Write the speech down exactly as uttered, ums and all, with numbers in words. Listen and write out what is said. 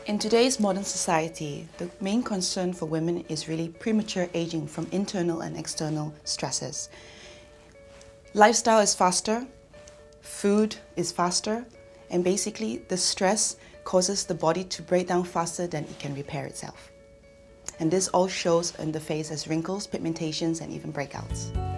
In today's modern society, the main concern for women is really premature aging from internal and external stresses. Lifestyle is faster, food is faster, and basically the stress causes the body to break down faster than it can repair itself. And this all shows in the face as wrinkles, pigmentations, and even breakouts.